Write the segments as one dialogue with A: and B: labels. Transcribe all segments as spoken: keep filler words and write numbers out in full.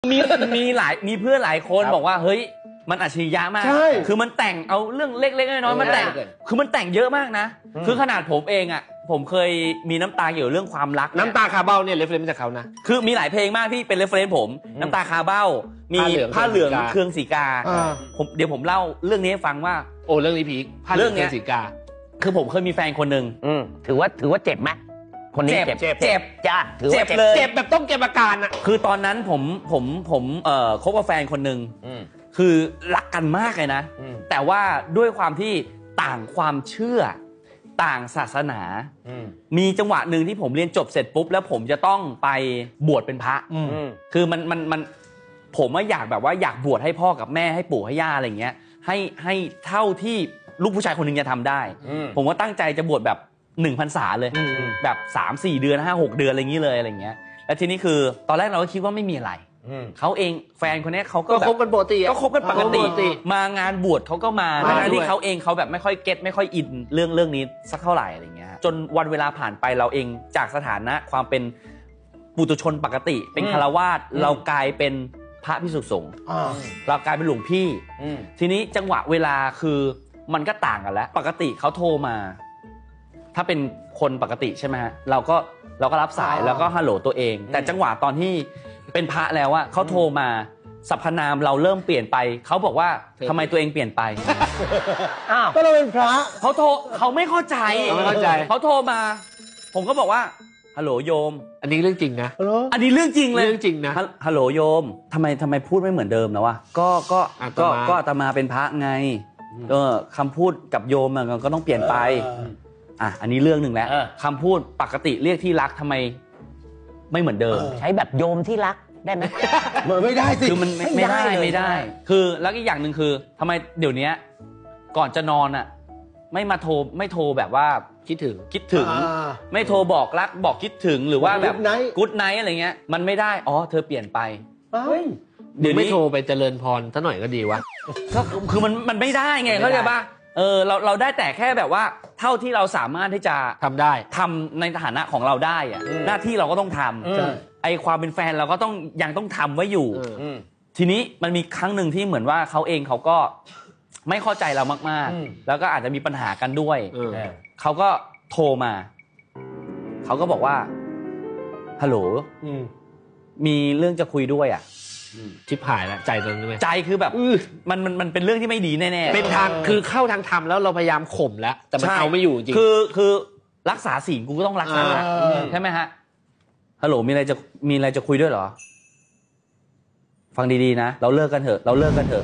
A: มีมีหลายมีเพื่อนหลายคนบอกว่าเฮ้ยมันอัจฉริยะมากคือมันแต่งเอาเรื่องเล็กๆน้อยๆมันแต่งคือมันแต่งเยอะมากนะคือขนาดผมเองอ่ะผมเคยมีน้ำตาเกี่ยวกับเรื่องความรัก
B: น้ำตาคาเบ้าเนี่ยเรฟเฟรนซ์มาจากเขานะ
A: คือมีหลายเพลงมากที่เป็นเรฟเฟรนซ์ผมน้ำตาคาเบ้ามีผ้าเหลืองเครืองสีกาผมเดี๋ยวผมเล่าเรื่องนี้ให้ฟังว่า
B: โอ้เรื่องนี้พีคผ้าเหลืองเครืองสีกา
A: คือผมเคยมีแฟนคนหนึ่ง
C: ถือว่าถือว่าเจ็บไหมคนนี้เจ็บ
A: เจ็บเจ็บ
C: จ้าถือว่า
A: เจ็บเลย
B: เจ็บแบบต้องเก็บอาการอ่ะ
A: คือตอนนั้นผมผมผมเอ่อคบกับแฟนคนหนึ่งคือรักกันมากเลยนะแต่ว่าด้วยความที่ต่างความเชื่อต่างศาสนามีจังหวะหนึ่งที่ผมเรียนจบเสร็จปุ๊บแล้วผมจะต้องไปบวชเป็นพระคือมันมันมันผมว่าอยากแบบว่าอยากบวชให้พ่อกับแม่ให้ปู่ให้ย่าอะไรเงี้ยให้ให้เท่าที่ลูกผู้ชายคนหนึ่งจะทำได้ผมว่าตั้งใจจะบวชแบบหนึ่งพรรษาเลยแบบสามสี่เดือนห้าหกเดือนอะไรอย่างนี้เลยอะไรเงี้ยแล้วทีนี้คือตอนแรกเราก็คิดว่าไม่มีอะไรเขาเองแฟนคนนี้เขาก็
B: คบกันปกติ
A: ก็คบกันปกติมางานบวชเขาก็มาทั้งที่เขาเองเขาแบบไม่ค่อยเก็ตไม่ค่อยอินเรื่องเรื่องนี้สักเท่าไหร่อะไรเงี้ยจนวันเวลาผ่านไปเราเองจากสถานะความเป็นปุถุชนปกติเป็นฆราวาสเรากลายเป็นพระภิกษุสงฆ์เรากลายเป็นหลวงพี่ทีนี้จังหวะเวลาคือมันก็ต่างกันแล้วปกติเขาโทรมาถ้าเป็นคนปกติใช่ไหมฮะเราก็เราก็รับสายแล้วก็ฮัลโหลตัวเองแต่จังหวะตอนที่เป็นพระแล้วอะเขาโทรมาสรรพนามเราเริ่มเปลี่ยนไปเขาบอกว่าทำไมตัวเองเปลี่ยนไป
C: อ้าว
D: ก็เราเป็นพระ
A: เขาโทรเขาไม่เข้าใจ
B: ไม่เข้าใจ
A: เขาโทรมาผมก็บอกว่าฮัลโหลโยม
B: อันนี้เรื่องจริงนะ
A: อันนี้เรื่องจริงเลย
B: เรื่องจริงนะ
A: ฮัลโหลโยมทำไมทำไมพูดไม่เหมือนเดิมนะวะก็ก็ก็ก็อาตมาเป็นพระไงเออคำพูดกับโยมมันก็ต้องเปลี่ยนไปอ่ะอันนี้เรื่องหนึ่งแล้วคำพูดปกติเรียกที่รักทำไมไม่เหมือนเดิม
C: ใช้แบบโยมที่รักได้ไหม
D: ไม่ได้สิ
A: คือมันไม่ได้ไม่ได้คือแล้วอีกอย่างหนึ่งคือทำไมเดี๋ยวนี้ก่อนจะนอนอ่ะไม่มาโทรไม่โทรแบบว่า
B: คิดถึง
A: คิดถึงไม่โทรบอกรักบอกคิดถึงหรือว่าแบบกู๊ดไนท์อะไรเงี้ยมันไม่ได้อ๋อเธอเปลี่ยนไป
B: เดี๋ยวไม่โทรไปเจริญพรซะหน่อยก็ดีวะ
A: ก็คือมันมันไม่ได้ไงเข้าใจป่ะเออเราเราได้แต่แค่แบบว่าเท่าที่เราสามารถที่จะ
B: ทำได้
A: ทำในฐานะของเราได้อะหน้าที่เราก็ต้องทำไอความเป็นแฟนเราก็ต้องยังต้องทำไว้อยู่ทีนี้มันมีครั้งหนึ่งที่เหมือนว่าเขาเองเขาก็ไม่เข้าใจเรามากๆแล้วก็อาจจะมีปัญหากันด้วยเขาก็โทรมาเขาก็บอกว่าฮัลโหลมีเรื่องจะคุยด้วยอ่ะ
B: ชิบหายแล้วใจตรงนี้ไหม
A: ใจคือแบบมันมันมันเป็นเรื่องที่ไม่ดีแน่ๆ
B: เป็นทางคือเข้าทางธรรมแล้วเราพยายามข่มแล้วแต่มันเอาไม่อยู่จริง
A: คือคือรักษาศีลกูก็ต้องรักษาใช่ไหมฮะฮัลโหลมีอะไรจะมีอะไรจะคุยด้วยเหรอฟังดีๆนะเราเลิกกันเถอะเราเลิกกันเถอะ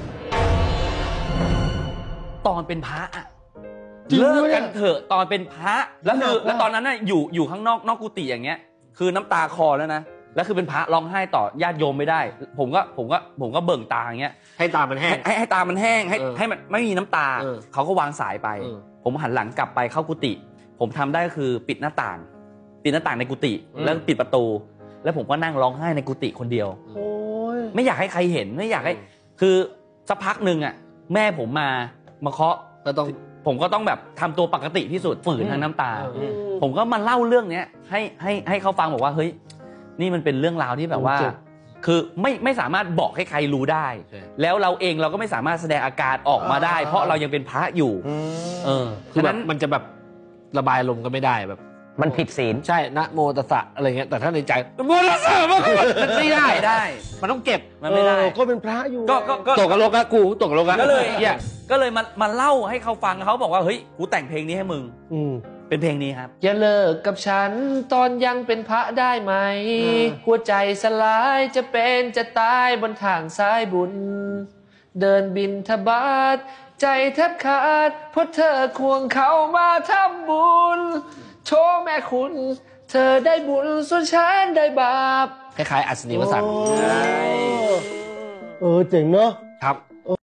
A: ตอนเป็นพระอะเลิกกันเถอะตอนเป็นพระแล้วคือแล้วตอนนั้นน่ะอยู่อยู่ข้างนอกนอกกุฏิอย่างเงี้ยคือน้ำตาคอแล้วนะแล้วคือเป็นพระร้องไห้ต่อญาติโยมไม่ได้ผมก็ผมก็ผมก็เบิ่งตาอย่างเงี้ย
B: ให้ตามันแห้ง
A: ให้ให้ตามันแห้งให้ให้มันไม่มีน้ำตาเขาก็วางสายไปผมหันหลังกลับไปเข้ากุฏิผมทำได้ก็คือปิดหน้าต่างปิดหน้าต่างในกุฏิแล้วปิดประตูแล้วผมก็นั่งร้องไห้ในกุฏิคนเดียวไม่อยากให้ใครเห็นไม่อยากให้คือสักพักหนึ่งอ่ะแม่ผมมามาเคาะ
B: ก็ต้อง
A: ผมก็ต้องแบบทำตัวปกติที่สุดฝืนทางน้ำตาผมก็มาเล่าเรื่องนี้ให้ให้ให้เขาฟังบอกว่าเฮ้ยนี่มันเป็นเรื่องราวที่แบบว่าคือไม่ไม่สามารถบอกให้ใครรู้ได้แล้วเราเองเราก็ไม่สามารถแสดงอาการออกมาได้เพราะเรายังเป็นพระอยู่เออ
B: คือแบบมันจะแบบระบายลมก็ไม่ได้แบบ
C: มันผิดศีล
B: ใช่นะโมตัสสะอะไรเงี้ยแต่ถ้าในใจโมตัสสะมันไม่ได้
A: ได้
B: มันต้องเก็บ
A: มันไม่ได้
D: ก็เป็นพระอยู่
A: ก็ก็
B: ตกกระโลกะกูตกกระโลกะ
A: ก็เลยก็เลยมามาเล่าให้เขาฟังเขาบอกว่าเฮ้ยกูแต่งเพลงนี้ให้มึงเป็นเพลงนี้ครับ
B: อย่าเลิกกับฉันตอนยังเป็นพระได้ไหมหัวใจสลายจะเป็นจะตายบนทางสายบุญเดินบินทบาทใจแทบขาดเพราะเธอควงเขามาทำบุญโชว์แม่คุณเธอได้บุญส่วนฉันได้บาปคล้ายๆอัศนีวสันต์
D: เออเจ๋งเนาะ